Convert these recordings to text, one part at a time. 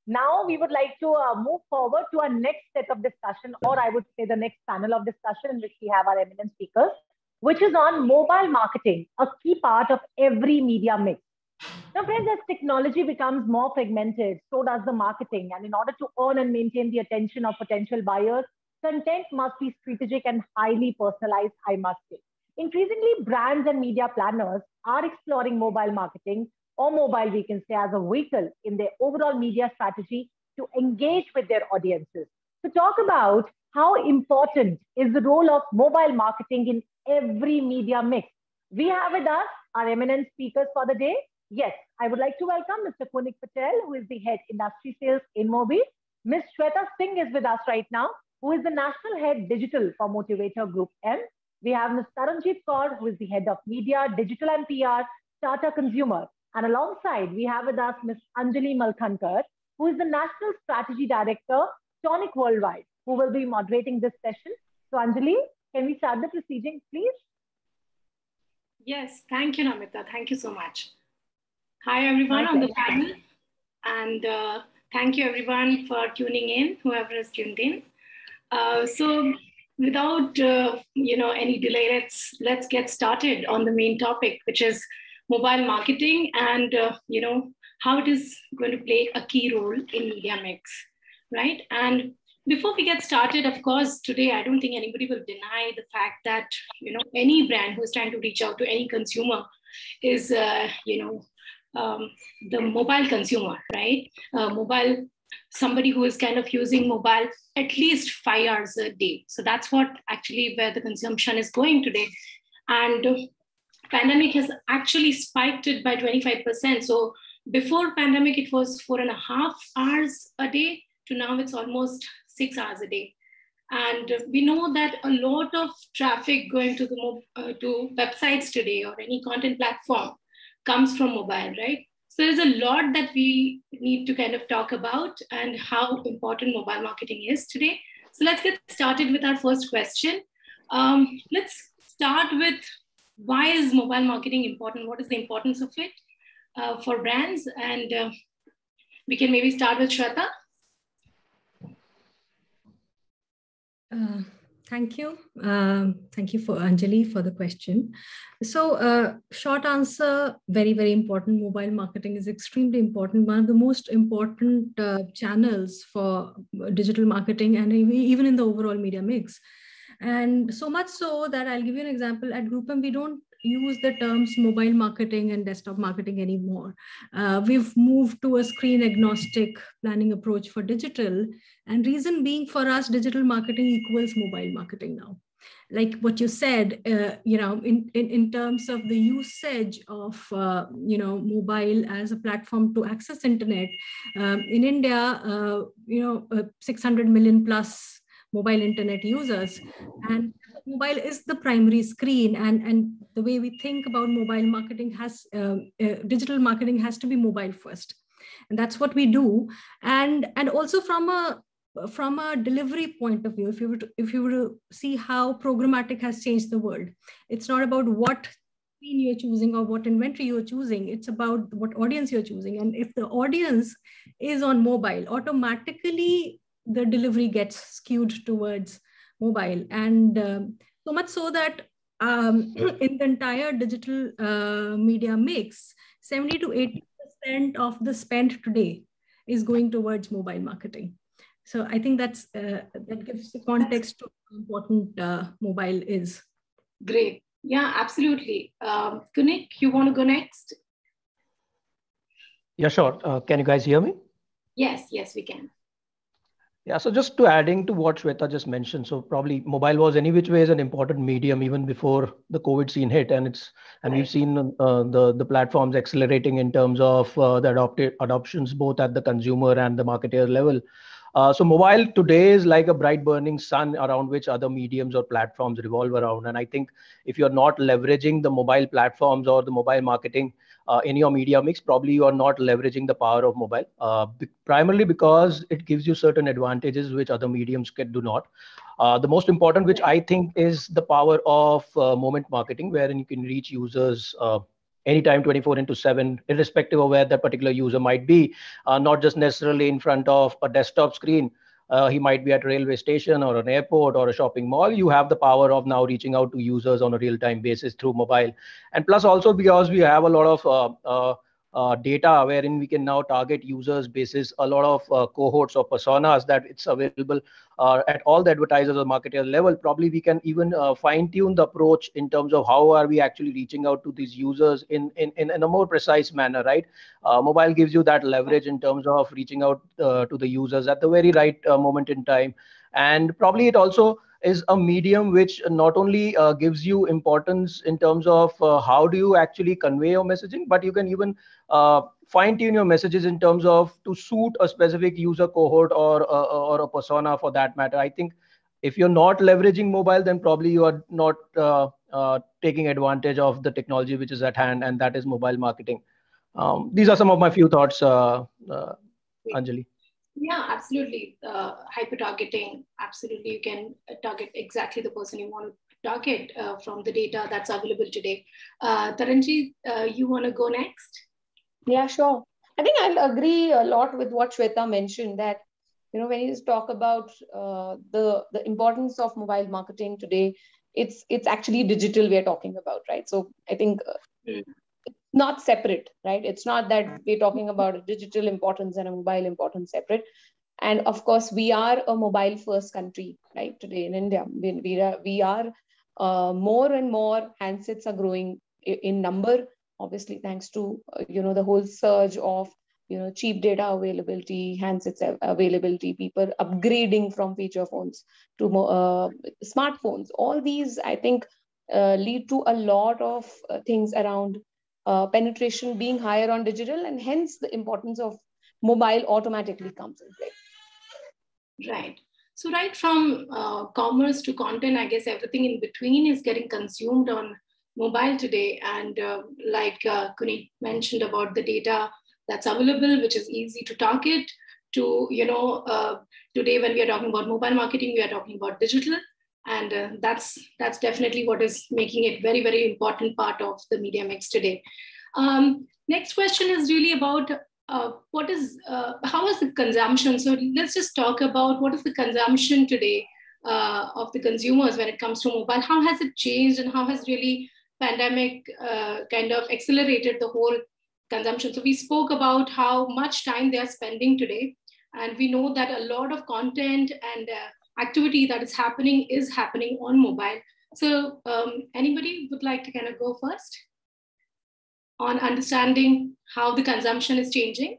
Now we would like to move forward to our next set of discussion, or I would say the next panel of discussion in which we have our eminent speakers, which is on mobile marketing, a key part of every media mix. Now, friends, as technology becomes more fragmented, so does the marketing. And in order to earn and maintain the attention of potential buyers, content must be strategic and highly personalized, I must say. Increasingly, brands and media planners are exploring mobile marketing or mobile, we can say, as a vehicle in their overall media strategy to engage with their audiences. To talk about how important is the role of mobile marketing in every media mix, we have with us our eminent speakers for the day. Yes, I would like to welcome Mr. Kunik Patel, who is the head industry sales in Mobi. Ms. Shweta Singh is with us right now, who is the national head digital for Motivator Group M. We have Ms. Taranjeet Kaur, who is the head of media, digital and PR, Tata Consumer. And alongside, we have with us Ms. Anjali Malkhankar, who is the national strategy director, Tonic Worldwide, who will be moderating this session. So Anjali, can we start the proceedings, please? Yes, thank you, Namita. Thank you so much. Hi, everyone on the panel. And thank you, everyone, for tuning in, whoever has tuned in. So without any delay, let's get started on the main topic, which is mobile marketing and how it is going to play a key role in media mix, right? And before we get started, of course, today I don't think anybody will deny the fact that any brand who is trying to reach out to any consumer is the mobile consumer, right? Somebody who is kind of using mobile at least 5 hours a day. So that's what actually where the consumption is going today. And pandemic has actually spiked it by 25%. So before pandemic, it was 4.5 hours a day to now it's almost 6 hours a day. And we know that a lot of traffic going to to websites today or any content platform comes from mobile, right? So there's a lot that we need to kind of talk about and how important mobile marketing is today. So let's get started with our first question. Let's start with why is mobile marketing important? What is the importance of it for brands? And we can maybe start with Shweta. Thank you. Thank you for Anjali for the question. So short answer, very, very important. Mobile marketing is extremely important. One of the most important channels for digital marketing and even in the overall media mix. And so much so that I'll give you an example. At GroupM, we don't use the terms mobile marketing and desktop marketing anymore. We've moved to a screen agnostic planning approach for digital. And reason being for us, digital marketing equals mobile marketing now. Like what you said, in terms of the usage of, mobile as a platform to access internet, in India, 600 million plus mobile internet users, and mobile is the primary screen, and the way we think about mobile marketing has digital marketing has to be mobile first, and that's what we do. And also from a delivery point of view, if you were to see how programmatic has changed the world, it's not about what screen you're choosing or what inventory you're choosing, it's about what audience you're choosing. And if the audience is on mobile, automatically the delivery gets skewed towards mobile. And so much so that in the entire digital media mix, 70 to 80% of the spend today is going towards mobile marketing. So I think that gives the context to how important mobile is. Great. Yeah, absolutely. Kunik, you want to go next? Yeah, sure. Can you guys hear me? Yes, we can. Yeah, so just to adding to what Shweta just mentioned, so probably mobile was any which way is an important medium even before the COVID scene hit, and we've seen the platforms accelerating in terms of the adoptions both at the consumer and the marketer level. So mobile today is like a bright burning sun around which other mediums or platforms revolve around. And I think if you're not leveraging the mobile platforms or the mobile marketing in your media mix, probably you are not leveraging the power of mobile, primarily because it gives you certain advantages which other mediums do not. The most important, which I think is the power of moment marketing, wherein you can reach users anytime 24/7, irrespective of where that particular user might be, not just necessarily in front of a desktop screen. He might be at a railway station or an airport or a shopping mall. You have the power of now reaching out to users on a real-time basis through mobile. And plus also because we have a lot of data wherein we can now target users basis a lot of cohorts or personas that it's available at all the advertisers or marketers level. Probably we can even fine tune the approach in terms of how are we actually reaching out to these users in a more precise manner, right? Mobile gives you that leverage in terms of reaching out to the users at the very right moment in time. And probably it also is a medium which not only gives you importance in terms of how do you actually convey your messaging, but you can even fine tune your messages in terms of to suit a specific user cohort or a persona for that matter. I think if you're not leveraging mobile, then probably you are not taking advantage of the technology which is at hand, and that is mobile marketing. These are some of my few thoughts, Anjali. Yeah, absolutely. Hyper targeting, absolutely. You can target exactly the person you want to target from the data that's available today. Taranji, you want to go next? Yeah, sure. I think I'll agree a lot with what Shweta mentioned, that when you talk about the importance of mobile marketing today, it's actually digital we're talking about, right? So I think it's not separate, right? It's not that we're talking about a digital importance and a mobile importance separate. And of course, we are a mobile first country, right? Today in India, we are more and more handsets are growing in number, obviously thanks to the whole surge of cheap data availability, handsets availability, people upgrading from feature phones to smartphones. All these, I think, lead to a lot of things around penetration being higher on digital, and hence the importance of mobile automatically comes in play. Right. So right from commerce to content, I guess everything in between is getting consumed on mobile today. And like Kuneet mentioned about the data that's available, which is easy to target, to, today when we are talking about mobile marketing, we are talking about digital. And that's definitely what is making it very, very important part of the media mix today. Next question is really about how is the consumption? So let's just talk about what is the consumption today of the consumers when it comes to mobile. How has it changed, and how has really pandemic kind of accelerated the whole consumption? So we spoke about how much time they are spending today, and we know that a lot of content and activity that is happening on mobile. So anybody would like to kind of go first on understanding how the consumption is changing?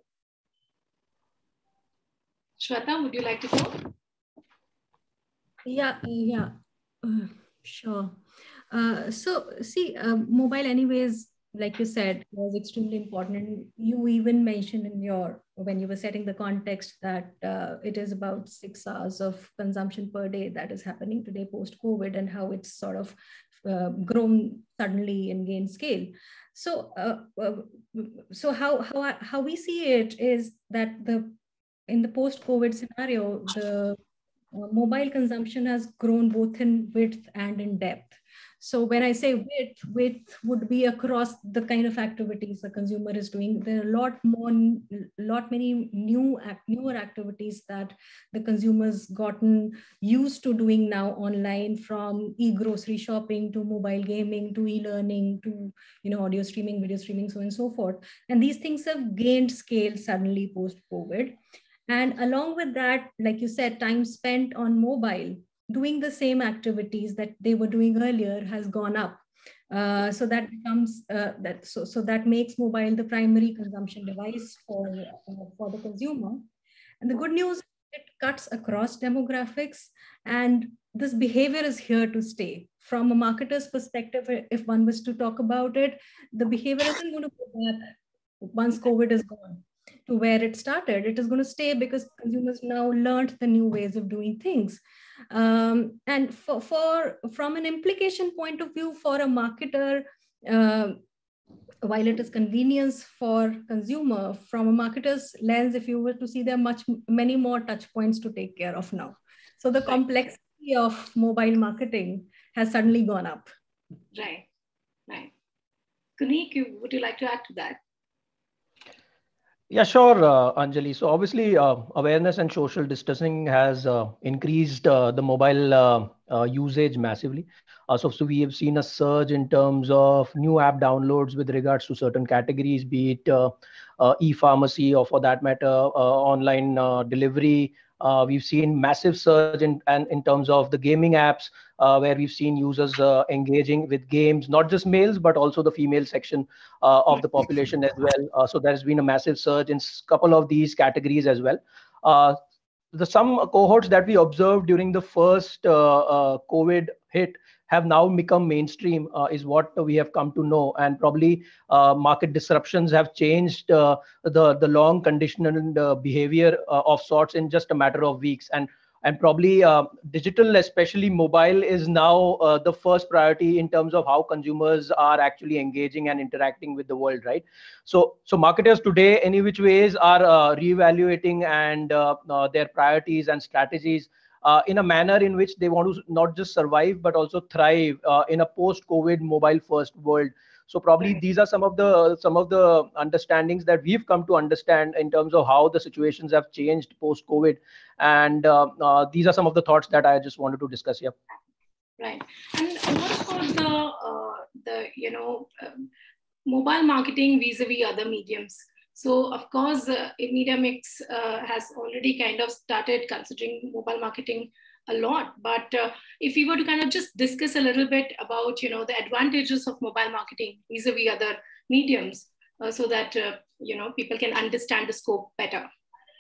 Shweta, would you like to go? Yeah, sure. So see, mobile anyways, like you said, was extremely important. And you even mentioned when you were setting the context that it is about 6 hours of consumption per day that is happening today post-COVID, and how it's sort of grown suddenly and gained scale. So, so how we see it is that in the post-COVID scenario, the mobile consumption has grown both in width and in depth. So when I say width would be across the kind of activities the consumer is doing. There are many newer activities that the consumer's gotten used to doing now online, from e-grocery shopping to mobile gaming to e-learning to audio streaming, video streaming, so on and so forth. And these things have gained scale suddenly post-COVID. And along with that, like you said, time spent on mobile doing the same activities that they were doing earlier has gone up. So that becomes so that makes mobile the primary consumption device for the consumer. And the good news, it cuts across demographics, and this behavior is here to stay. From a marketer's perspective, if one was to talk about it, the behavior isn't going to go back once COVID is gone to where it started. It is going to stay because consumers now learned the new ways of doing things. And from an implication point of view for a marketer, while it is convenience for consumer, from a marketer's lens, if you were to see, there are many more touch points to take care of now. So the complexity of mobile marketing has suddenly gone up. Right. Kunik, would you like to add to that? Yeah, sure, Anjali. So obviously, awareness and social distancing has increased the mobile usage massively. So we have seen a surge in terms of new app downloads with regards to certain categories, be it e-pharmacy or for that matter, online delivery. We've seen massive surge in terms of the gaming apps, where we've seen users engaging with games, not just males, but also the female section of the population as well. So there has been a massive surge in a couple of these categories as well. Some cohorts that we observed during the first COVID hit have now become mainstream, is what we have come to know, and probably market disruptions have changed the long conditioned behavior of sorts in just a matter of weeks, and probably digital, especially mobile, is now the first priority in terms of how consumers are actually engaging and interacting with the world, right? So marketers today, any which ways, are reevaluating and their priorities and strategies in a manner in which they want to not just survive but also thrive in a post-COVID mobile-first world. So probably these are some of the understandings that we've come to understand in terms of how the situations have changed post-COVID, and these are some of the thoughts that I just wanted to discuss here. Right. And what about mobile marketing vis-a-vis other mediums? So of course, Media Mix has already kind of started considering mobile marketing a lot. But if we were to kind of just discuss a little bit about, the advantages of mobile marketing vis-a-vis other mediums, so that, people can understand the scope better.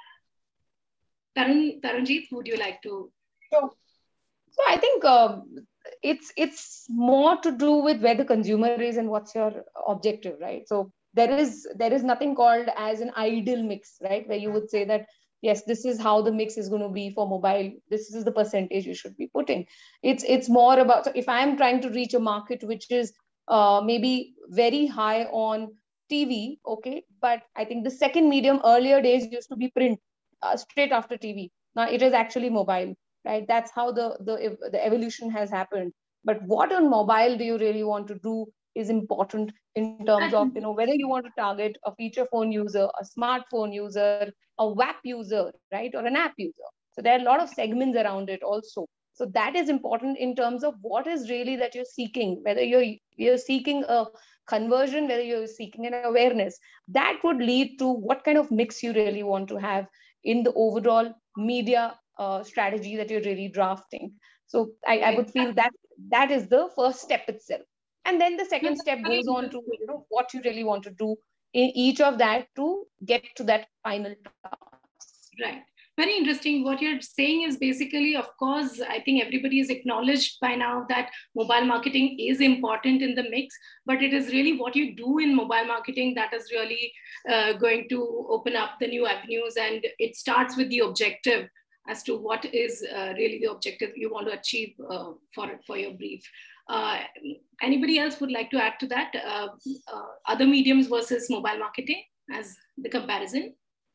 Taranjeet, would you like to? Sure. So I think it's more to do with where the consumer is and what's your objective, right? So there is nothing called as an ideal mix, right? Where you would say that, yes, this is how the mix is going to be for mobile. This is the percentage you should be putting. It's more about, so if I'm trying to reach a market which is maybe very high on TV, okay, but I think the second medium earlier days used to be print, straight after TV. Now it is actually mobile, right? That's how the evolution has happened. But what on mobile do you really want to do is important in terms of, whether you want to target a feature phone user, a smartphone user, a WAP user, right, or an app user. So there are a lot of segments around it also. So that is important in terms of what is really that you're seeking, whether you're seeking a conversion, whether you're seeking an awareness. That would lead to what kind of mix you really want to have in the overall media strategy that you're really drafting. So I would feel that is the first step itself. And then the second step goes on to, what you really want to do in each of that to get to that final task. Right. Very interesting. What you're saying is basically, of course, I think everybody has acknowledged by now that mobile marketing is important in the mix, but it is really what you do in mobile marketing that is really going to open up the new avenues. And it starts with the objective as to what is really the objective you want to achieve for your brief. Anybody else would like to add to that? Other mediums versus mobile marketing as the comparison?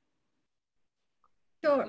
Sure.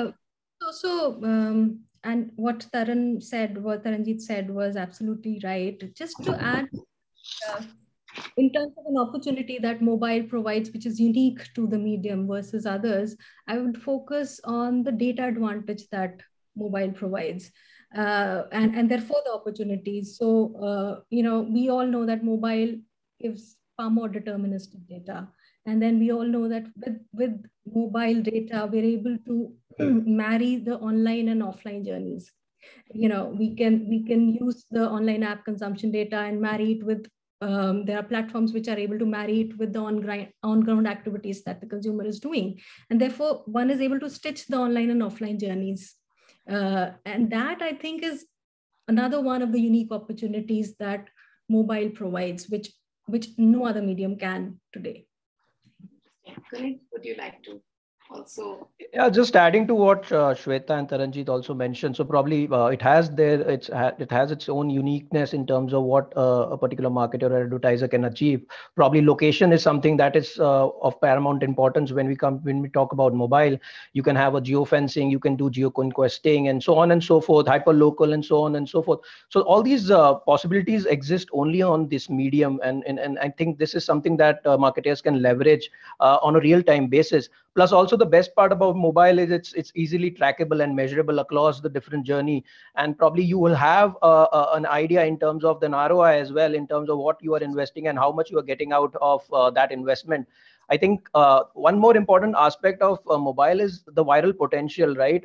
And what Taranjeet said was absolutely right. Just to add, in terms of an opportunity that mobile provides, which is unique to the medium versus others, I would focus on the data advantage that mobile provides, and therefore the opportunities. So, we all know that mobile gives far more deterministic data. And then we all know that with mobile data, we're able to marry the online and offline journeys. We can use the online app consumption data and marry it with, there are platforms which are able to marry it with the on-ground activities that the consumer is doing. And therefore, one is able to stitch the online and offline journeys. And that, I think, is another one of the unique opportunities that mobile provides, which no other medium can today. Kunik, would you like to? also. Yeah, just adding to what Shweta and Taranjit also mentioned. So probably it has its own uniqueness in terms of what a particular marketer or advertiser can achieve. Probably location is something that is of paramount importance when we talk about mobile. You can have a geofencing, you can do geoconquesting, and so on and so forth, hyper local, and so on and so forth. So all these possibilities exist only on this medium, and I think this is something that marketers can leverage on a real time basis. Plus, also the best part about mobile is it's easily trackable and measurable across the different journey, and probably you will have an idea in terms of the ROI as well, in terms of what you are investing and how much you are getting out of that investment. I think one more important aspect of mobile is the viral potential, right?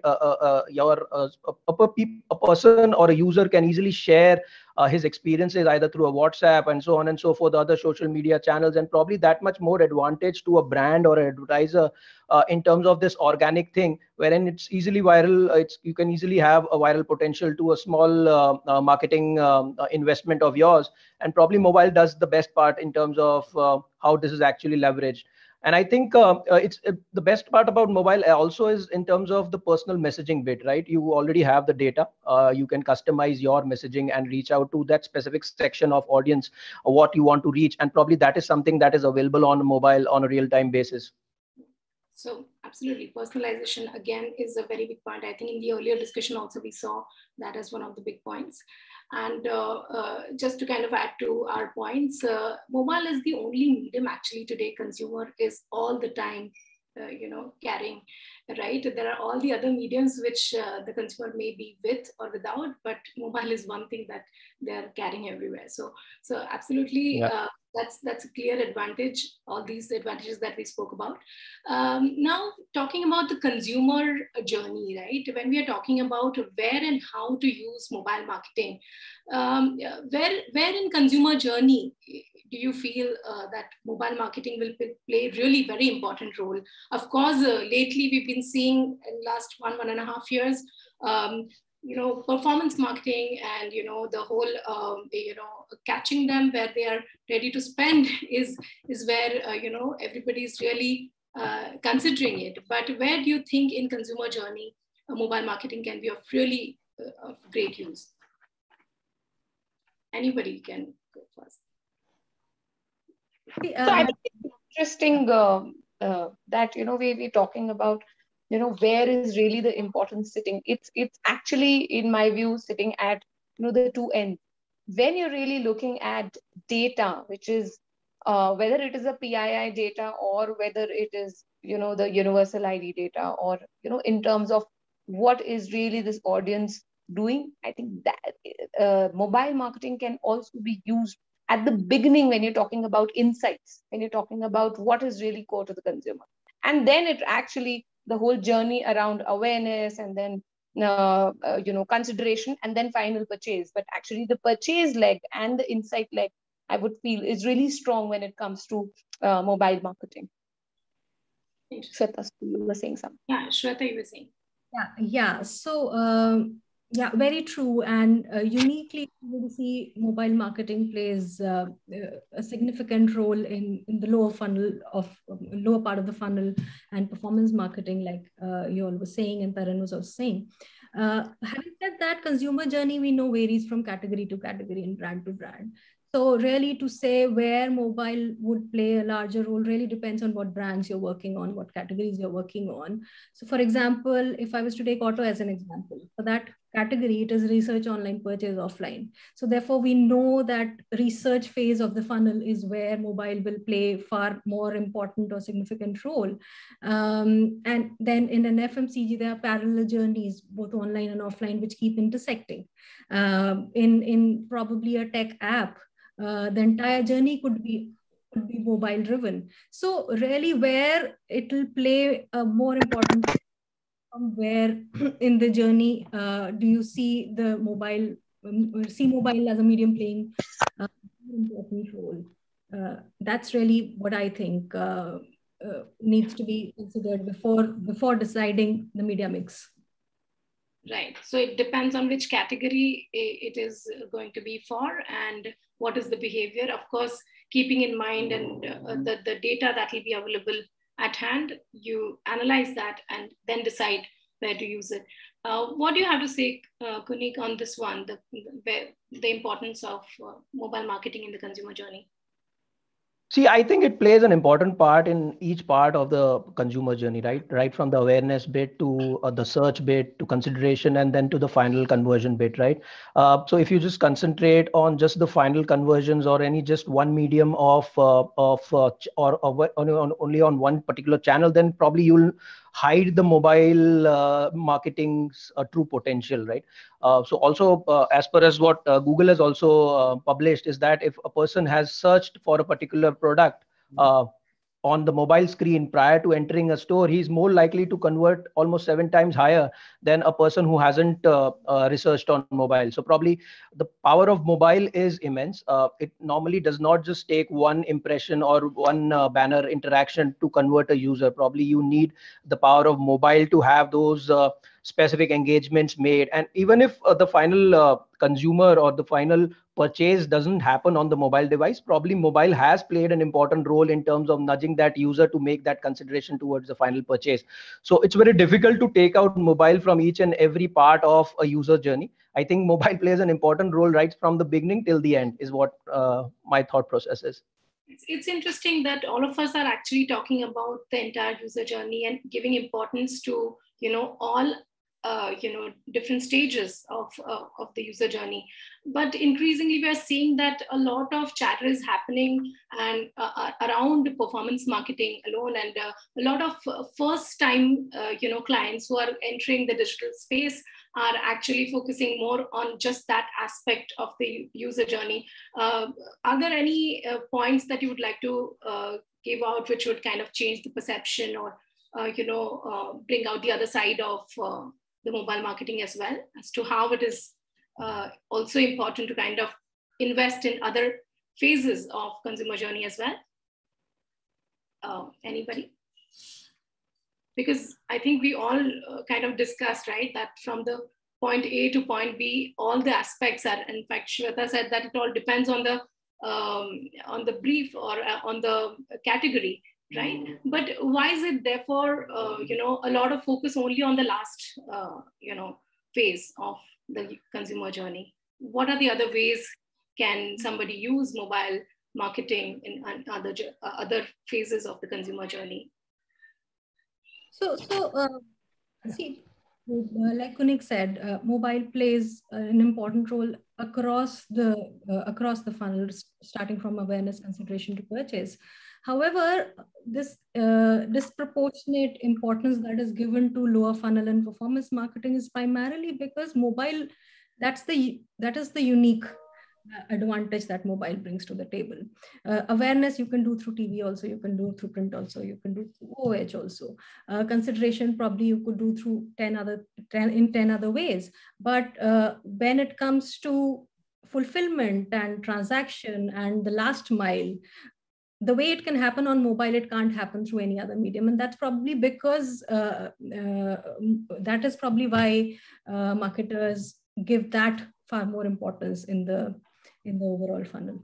A person or a user can easily share his experiences either through a WhatsApp and so on and so forth, other social media channels, and probably that much more advantage to a brand or an advertiser in terms of this organic thing, wherein it's easily viral. You can easily have a viral potential to a small marketing investment of yours, and probably mobile does the best part in terms of how this is actually leveraged. And I think it's the best part about mobile also is in terms of the personal messaging bit, right? You already have the data. You can customize your messaging and reach out to that specific section of audience, what you want to reach. And probably that is something that is available on mobile on a real-time basis. So absolutely, personalization again is a very big point. I think in the earlier discussion also we saw that as one of the big points. And just to kind of add to our points, mobile is the only medium actually today consumer is all the time carrying, right? There are all the other mediums which the consumer may be with or without, but mobile is one thing that they're carrying everywhere. So absolutely, yeah. That's a clear advantage, all these advantages that we spoke about. Now, talking about the consumer journey, right? When we are talking about where and how to use mobile marketing, where in consumer journey do you feel that mobile marketing will play really very important role? Of course, lately we've been seeing in last one and a half years, performance marketing and, the whole, catching them where they are ready to spend is where, everybody's really considering it. But where do you think in consumer journey, mobile marketing can be of really of great use? Anybody can go first. So I think it's interesting that, we're talking about, where is really the importance sitting. It's actually, in my view, sitting at, the two ends. When you're really looking at data, which is whether it is a PII data or whether it is, the universal ID data, or, in terms of what is really this audience doing, I think that mobile marketing can also be used at the beginning when you're talking about insights, when you're talking about what is really core to the consumer. And then it actually, the whole journey around awareness, and then consideration, and then final purchase. But actually the purchase leg and the insight leg, I would feel, is really strong when it comes to mobile marketing. Shweta, you were saying something. Yeah, Shweta, you were saying. Yeah. So yeah, very true. And uniquely, we see mobile marketing plays a significant role in the lower part of the funnel, and performance marketing, like you all were saying, and Taran was also saying. Having said that, consumer journey, we know, varies from category to category and brand to brand. So really, to say where mobile would play a larger role really depends on what brands you're working on, what categories you're working on. So for example, if I was to take auto as an example, for that category, it is research online, purchase offline. So therefore, we know that research phase of the funnel is where mobile will play far more important or significant role. And then in an FMCG, there are parallel journeys, both online and offline, which keep intersecting. In probably a tech app, the entire journey could be mobile driven. So really, where it will play a more important, where in the journey do you see the mobile as a medium playing an important role? That's really what I think needs to be considered before deciding the media mix. Right. So it depends on which category it is going to be for, and what is the behavior. Of course, keeping in mind and the data that will be available at hand, you analyze that and then decide where to use it. What do you have to say, Kunik, on this one, the importance of mobile marketing in the consumer journey? See, I think it plays an important part in each part of the consumer journey, right? Right from the awareness bit to the search bit to consideration and then to the final conversion bit, right? So if you just concentrate on just the final conversions or any just one medium or only on one particular channel, then probably you'll hide the mobile marketing's true potential, right? So also, as per as what Google has also published, is that if a person has searched for a particular product on the mobile screen prior to entering a store, he's more likely to convert almost 7 times higher than a person who hasn't researched on mobile. So probably the power of mobile is immense. It normally does not just take one impression or one banner interaction to convert a user. Probably you need the power of mobile to have those specific engagements made. And even if the final consumer or the final purchase doesn't happen on the mobile device, probably mobile has played an important role in terms of nudging that user to make that consideration towards the final purchase. So it's very difficult to take out mobile from each and every part of a user journey. I think mobile plays an important role right from the beginning till the end is what my thought process is. It's interesting that all of us are actually talking about the entire user journey and giving importance to, all different stages of the user journey. But increasingly, we are seeing that a lot of chatter is happening and around performance marketing alone, and a lot of first-time clients who are entering the digital space are actually focusing more on just that aspect of the user journey. Are there any points that you would like to give out which would kind of change the perception or bring out the other side of the mobile marketing as well, as to how it is also important to kind of invest in other phases of consumer journey as well? Anybody? Because I think we all kind of discussed, right, that from the point A to point B, all the aspects are, in fact, Shweta said that it all depends on the brief or on the category, right? But why is it therefore, a lot of focus only on the last, phase of the consumer journey? What are the other ways can somebody use mobile marketing in other phases of the consumer journey? See, like Kunik said, mobile plays an important role across the funnel, starting from awareness, consideration to purchase. However, this disproportionate importance that is given to lower funnel and performance marketing is primarily because mobile, that is the unique advantage that mobile brings to the table. Awareness you can do through TV also, you can do through print also, you can do through OH also. Consideration probably you could do through 10 other ways. But when it comes to fulfillment and transaction and the last mile, the way it can happen on mobile, it can't happen through any other medium. And that's probably because that is probably why marketers give that far more importance in the overall funnel.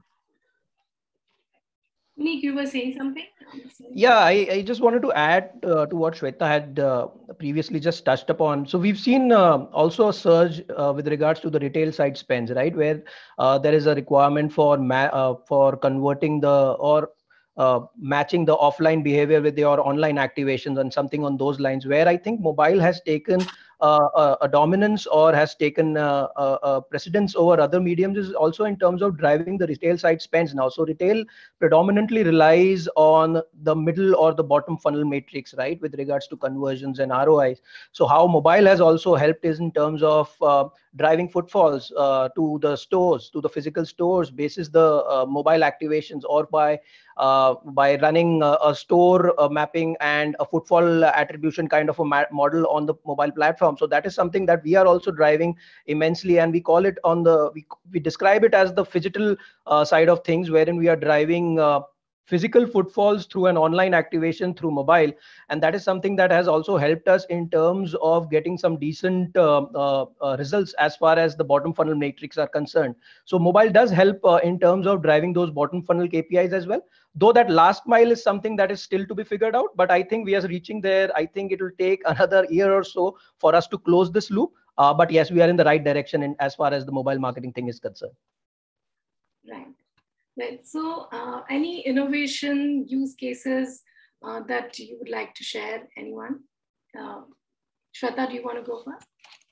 Nick, you were saying something? Yeah, I just wanted to add to what Shweta had previously just touched upon. So we've seen also a surge with regards to the retail side spends, right? Where there is a requirement for converting matching the offline behavior with your online activations and something on those lines, where I think mobile has taken a dominance or has taken a precedence over other mediums is also in terms of driving the retail side spends now. So retail predominantly relies on the middle or the bottom funnel matrix, right, with regards to conversions and ROIs. So how mobile has also helped is in terms of driving footfalls to the stores, to the physical stores, basis the mobile activations, or by running a store mapping and a footfall attribution kind of a model on the mobile platform. So that is something that we are also driving immensely, and we call it we describe it as the phygital side of things, wherein we are driving physical footfalls through an online activation through mobile. And that is something that has also helped us in terms of getting some decent results as far as the bottom funnel matrix are concerned. So mobile does help in terms of driving those bottom funnel KPIs as well. Though that last mile is something that is still to be figured out, but I think we are reaching there. I think it will take another year or so for us to close this loop. But yes, we are in the right direction in as far as the mobile marketing thing is concerned. Right. Right. So any innovation use cases that you would like to share? Anyone? Shweta, do you want to go first?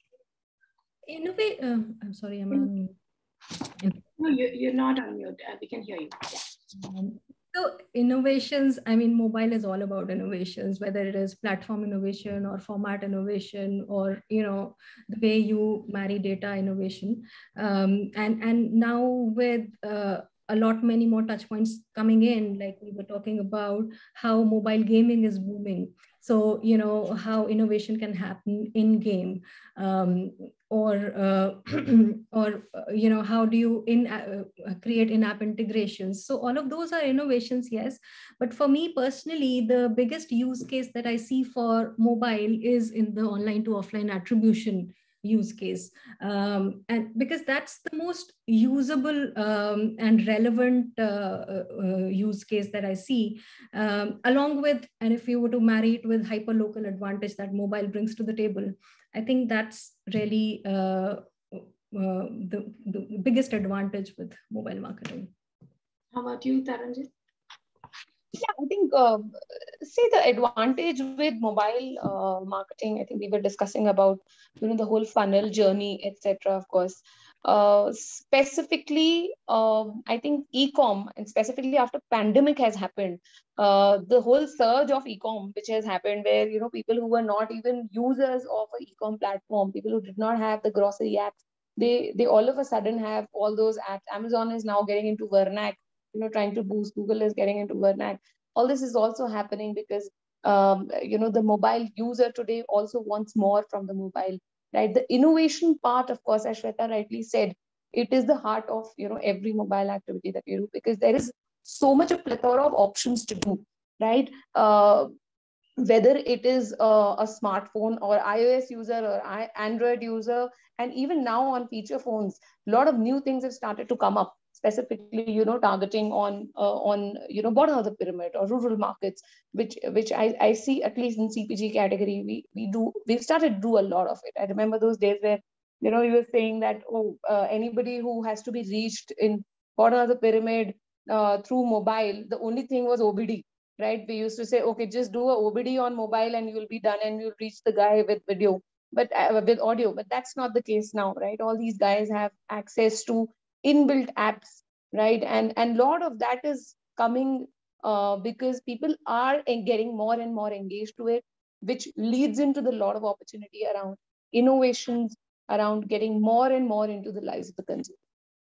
I'm sorry, I'm on. No, you're not on mute. We can hear you. Yeah. So innovations, I mean, mobile is all about innovations, whether it is platform innovation or format innovation, or, you know, the way you marry data innovation. And now with a lot many more touch points coming in, like we were talking about how mobile gaming is booming. So, you know, how innovation can happen in game, or you know, how do you create in-app integrations. So all of those are innovations, yes. But for me personally, the biggest use case that I see for mobile is in the online to offline attribution use case, and because that's the most usable and relevant use case that I see, along with, and if you were to marry it with hyper local advantage that mobile brings to the table, I think that's really the biggest advantage with mobile marketing. How about you, Taranjit? Yeah, I think, see, the advantage with mobile marketing, I think we were discussing about, you know, the whole funnel journey, etc. Of course, specifically, I think e-com, and specifically after pandemic has happened, the whole surge of e-com, which has happened, where, you know, people who were not even users of an e-com platform, people who did not have the grocery apps, they all of a sudden have all those apps. Amazon is now getting into Vernac, you know, trying to boost. Google is getting into Vernac. All this is also happening because, you know, the mobile user today also wants more from the mobile, right? The innovation part, of course, as Shweta rightly said, it is the heart of, you know, every mobile activity that you do, because there is so much a plethora of options to do, right? Whether it is a smartphone or iOS user or Android user, and even now on feature phones, a lot of new things have started to come up, specifically, you know, targeting on you know, bottom of the pyramid or rural markets, which I see, at least in CPG category, we've started to do a lot of it. I remember those days where, you know, you were saying that, anybody who has to be reached in bottom of the pyramid through mobile, the only thing was OBD. Right? We used to say, okay, just do a OBD on mobile and you'll be done and you'll reach the guy with video, but with audio. But that's not the case now, right? All these guys have access to inbuilt apps, right? And a lot of that is coming because people are getting more and more engaged to it, which leads into the lot of opportunity around innovations, around getting more and more into the lives of the consumer.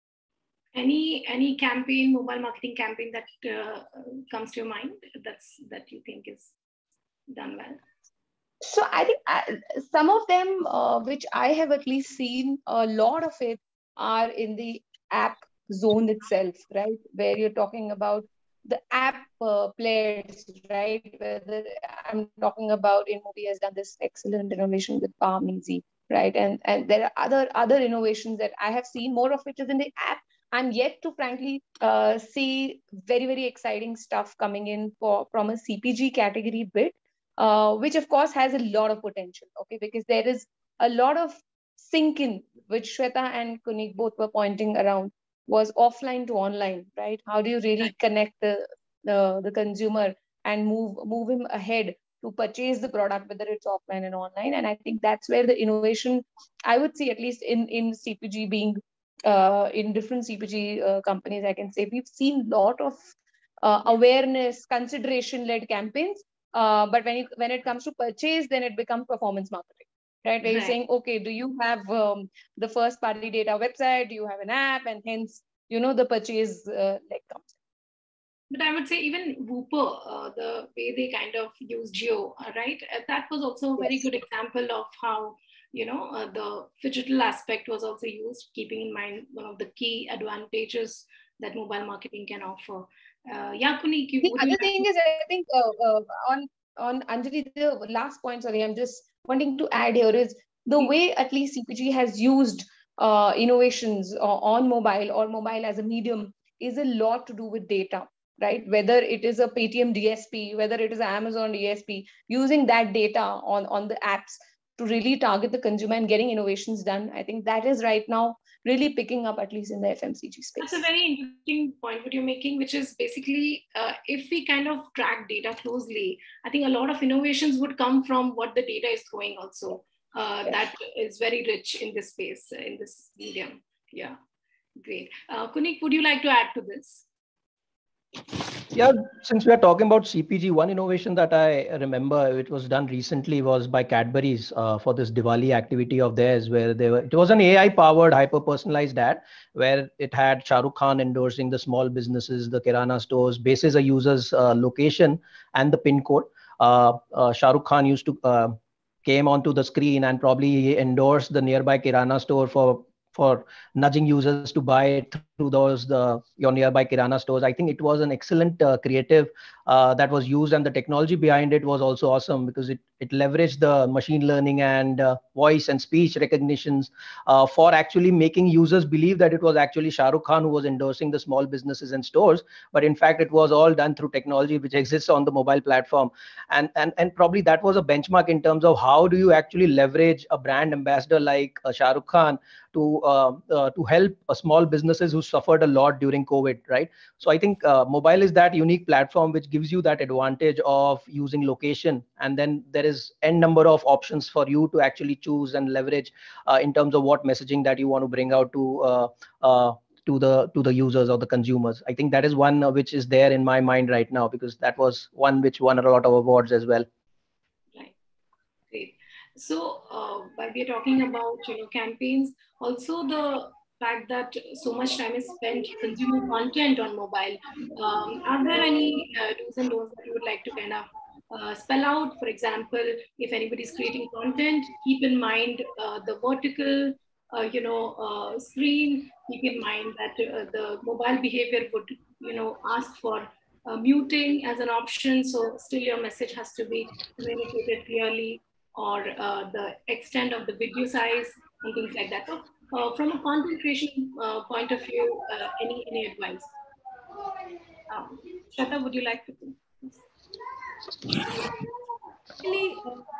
Any campaign, mobile marketing campaign that comes to your mind that you think is done well? So I think some of them, which I have at least seen, a lot of it are in the app zone itself, right? Where you're talking about the app players, right? Whether I'm talking about InMobi has done this excellent innovation with Palm Easy, right? And there are other innovations that I have seen. More of it is in the app. I'm yet to frankly see very, very exciting stuff coming in from a CPG category bit, which of course has a lot of potential, okay? Because there is a lot of sync in, which Shweta and Kunik both were pointing around, was offline to online, right? How do you really connect the consumer and move him ahead to purchase the product, whether it's offline and online? And I think that's where the innovation, I would see, at least in CPG being in different CPG companies, I can say we've seen a lot of awareness, consideration-led campaigns. But when it comes to purchase, then it becomes performance marketing, right? Where you're saying, okay, do you have the first party data website? Do you have an app? And hence, you know, the purchase leg comes in. But I would say even Wooper, the way they kind of use geo, right? That was also a very good example of how, you know, the phygital aspect was also used, keeping in mind one of the key advantages that mobile marketing can offer. Yeah, Kunik, the other thing is, I think on Anjali, the last point, sorry, I'm just wanting to add here is the way at least CPG has used innovations on mobile or mobile as a medium is a lot to do with data, right? Whether it is a Paytm DSP, whether it is Amazon DSP, using that data on the apps to really target the consumer and getting innovations done. I think that is right now really picking up, at least in the FMCG space. That's a very interesting point what you're making, which is basically if we kind of track data closely, I think a lot of innovations would come from what the data is throwing also. Yes. That is very rich in this space, in this medium. Yeah, great. Kunik, would you like to add to this? Yeah, since we are talking about CPG, one innovation that I remember it was done recently was by Cadbury's for this Diwali activity of theirs, where it was an AI-powered, hyper-personalized ad, where it had Shah Rukh Khan endorsing the small businesses, the Kirana stores, basis a user's location and the pin code. Shah Rukh Khan used to came onto the screen and probably endorsed the nearby Kirana store for nudging users to buy it through your nearby Kirana stores. I think it was an excellent creative that was used, and the technology behind it was also awesome because it leveraged the machine learning and voice and speech recognitions for actually making users believe that it was actually Shah Rukh Khan who was endorsing the small businesses and stores. But in fact, it was all done through technology which exists on the mobile platform. And probably that was a benchmark in terms of how do you actually leverage a brand ambassador like Shah Rukh Khan to help small businesses who suffered a lot during COVID, right? So I think mobile is that unique platform which gives you that advantage of using location, and then there is n number of options for you to actually choose and leverage in terms of what messaging that you want to bring out to the users or the consumers. I think that is one which is there in my mind right now, because that was one which won a lot of awards as well. Right. Great. So while we are talking about campaigns, also the fact that so much time is spent consuming content on mobile. Are there any do's and don'ts that you would like to kind of spell out? For example, if anybody is creating content, keep in mind the vertical screen. Keep in mind that the mobile behavior would ask for muting as an option. So still your message has to be communicated clearly, or the extent of the video size and things like that. So from a content creation point of view, any advice? Shweta, would you like to? Actually,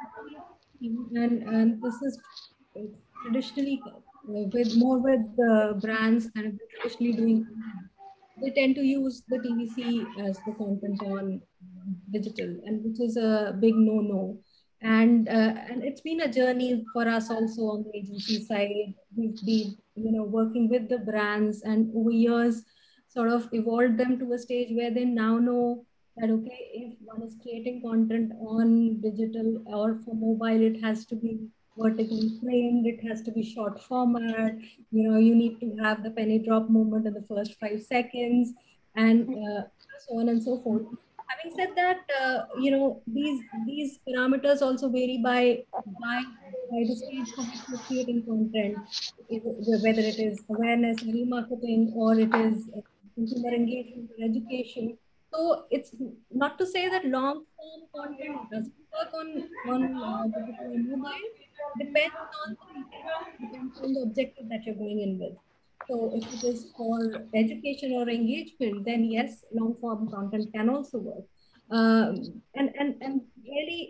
and this is traditionally with the brands that have been traditionally doing, they tend to use the TVC as the content on digital, and which is a big no-no. And it's been a journey for us also on the agency side. We've been working with the brands, and over years sort of evolved them to a stage where they now know that, okay, if one is creating content on digital or for mobile, it has to be vertically framed, it has to be short format, you need to have the penny drop moment in the first 5 seconds, and so on and so forth. Having said that, these parameters also vary by the stage for which you're creating content, whether it is awareness, remarketing, or it is consumer engagement or education. So it's not to say that long form content doesn't work on digital and mobile. Depends on the objective that you're going in with. So if it is for education or engagement, then yes, long form content can also work. And really,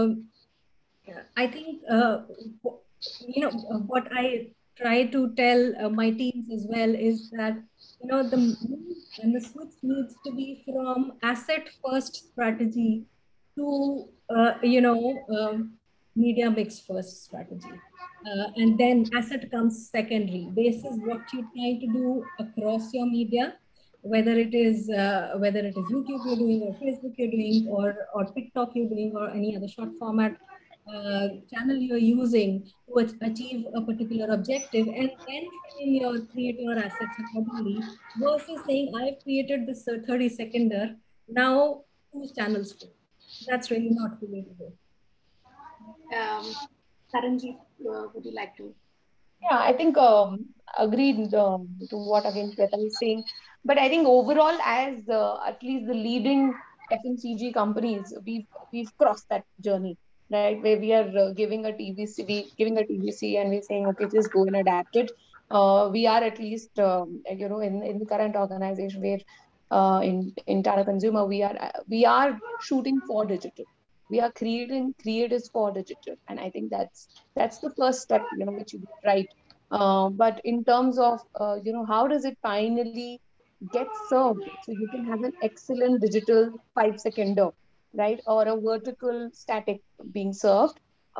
I think what I try to tell my teams as well is that the move and the switch needs to be from asset first strategy to media mix first strategy. And then asset comes secondary. This is what you're trying to do across your media, whether it is YouTube you're doing, or Facebook you're doing, or TikTok you're doing, or any other short format channel you're using to achieve a particular objective, and then create your assets accordingly, versus saying, I've created this 30-seconder, now choose channels for. That's really not the way to go. Saranjeev, would you like to? Yeah, I think agreed to what again Shweta is saying. But I think overall, as at least the leading FMCG companies, we've crossed that journey, right? Where we are giving a TVC, and we're saying, okay, just go and adapt it. We are at least, in the current organization where in Tata Consumer, we are shooting for digital. We are creating creatives for digital, and I think that's the first step, which you did right. But in terms of how does it finally get served, so you can have an excellent digital 5-seconder, right, or a vertical static being served,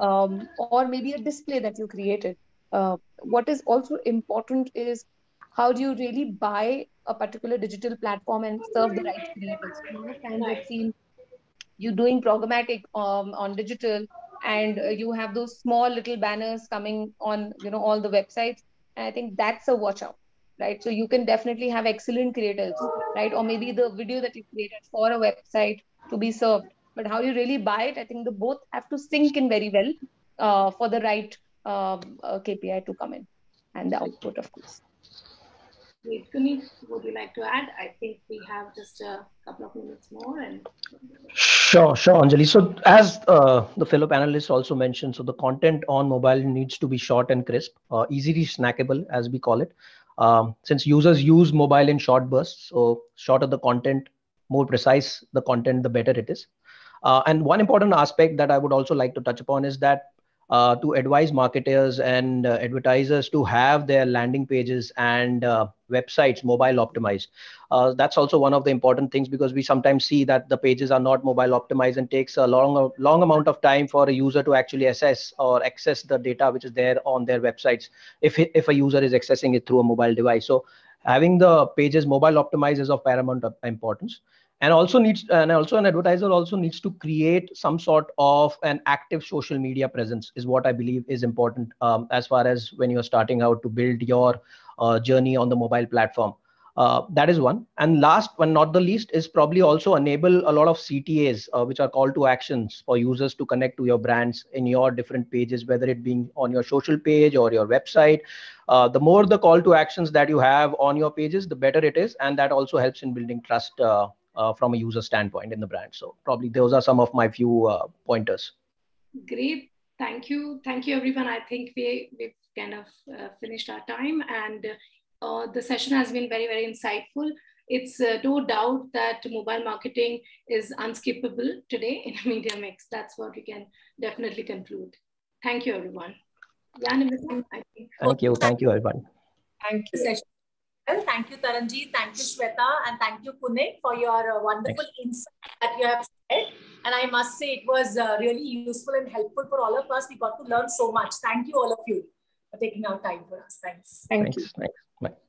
or maybe a display that you created. What is also important is how do you really buy a particular digital platform and serve the right creatives. A lot of times I've seen you doing programmatic on digital, and you have those small little banners coming on all the websites, and I think that's a watch out, right? So you can definitely have excellent creatives, right, or maybe the video that you created for a website to be served, but how you really buy it, I think the both have to sync in very well for the right KPI to come in, and the output, of course. Great. Puneet, would you like to add? I think we have just a couple of minutes more. And Sure, Anjali. So as the fellow panelists also mentioned, so the content on mobile needs to be short and crisp, easily snackable, as we call it. Since users use mobile in short bursts, so shorter the content, more precise the content, the better it is. And one important aspect that I would also like to touch upon is that to advise marketers and advertisers to have their landing pages and websites mobile optimized. That's also one of the important things, because we sometimes see that the pages are not mobile optimized and takes a long amount of time for a user to actually assess or access the data which is there on their websites if a user is accessing it through a mobile device. So having the pages mobile optimized is of paramount importance. And also an advertiser also needs to create some sort of an active social media presence, is what I believe is important, as far as when you're starting out to build your journey on the mobile platform. That is one. And last but not the least is probably also enable a lot of CTAs, which are call to actions for users to connect to your brands in your different pages, whether it being on your social page or your website. The more the call to actions that you have on your pages, the better it is. And that also helps in building trust from a user standpoint in the brand. So probably those are some of my few pointers. Great. Thank you. Thank you, everyone. I think we've kind of finished our time, and the session has been very, very insightful. It's no doubt that mobile marketing is unskippable today in a media mix. That's what we can definitely conclude. Thank you, everyone. Nimita, I think. Thank you, everyone. Thank you. Well, thank you, Taranjeet. Thank you, Shweta. And thank you, Puneet, for your wonderful insight that you have shared. And I must say, it was really useful and helpful for all of us. We got to learn so much. Thank you, all of you, for taking out time for us. Thanks. Thank you. Thanks. Bye.